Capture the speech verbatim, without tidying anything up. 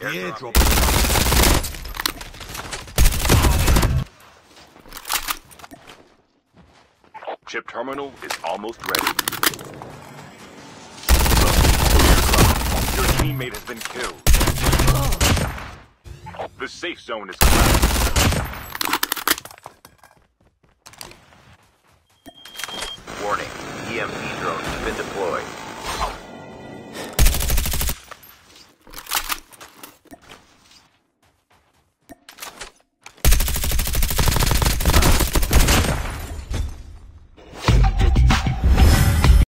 The airdrop. Chip terminal is almost ready. Your teammate has been killed. The safe zone is collapsed. Warning, E M P drone has been deployed.